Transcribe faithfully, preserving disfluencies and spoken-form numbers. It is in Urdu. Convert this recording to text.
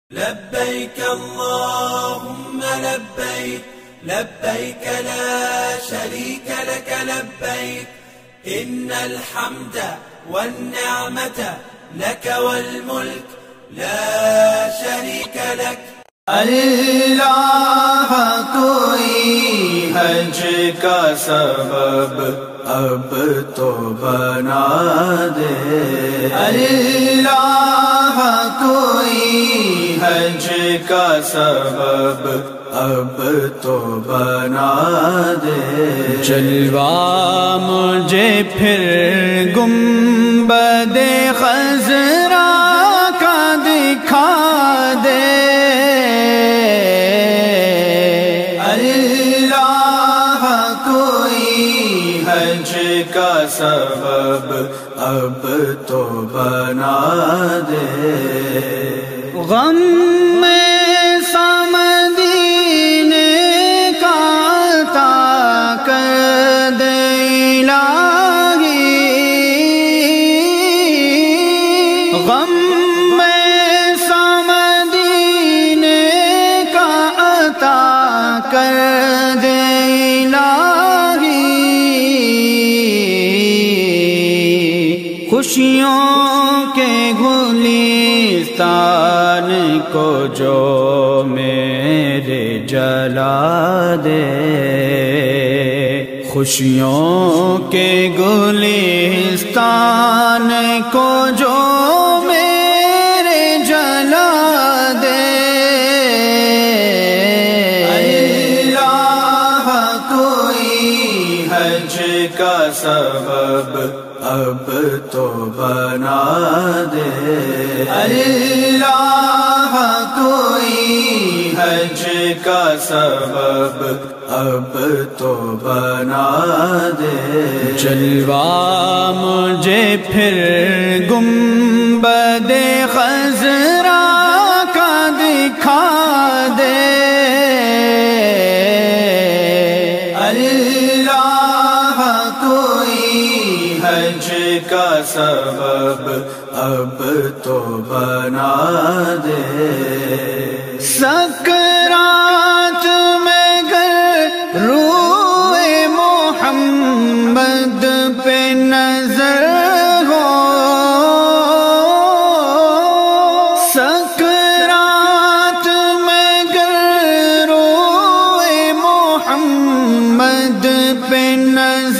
لبيك اللهم لبيك لبيك لا شريك لك لبيك إن الحمد والنعمة لك والملك لا شريك لك. اللہ کوئی حج کا سبب اب تو بنا دے، اللہ کوئی حج کا سبب اب تو بنا دے، جلوہ مجھے پھر گنبد خضرا کا دکھا دے، کا سبب اب تو بنا دے، غم میں سمدینے کا عطا کر دے الہی، غم میں سمدینے کا عطا کر دے خوشیوں کے گلستان کو جو میرے جلا دے، خوشیوں کے گلستان کو جو میرے جلا دے، اللہ کوئی حج کا سبب اب تو بنا دے، اللہ کوئی حج کا سبب اب تو بنا دے، جلوہ مجھے پھر گنبد خضرا کا دکھا دے، حج کا سبب اب تو بنا دے، سکرات میں گر روئے محمد پہ نظر ہو، سکرات میں گر روئے محمد پہ نظر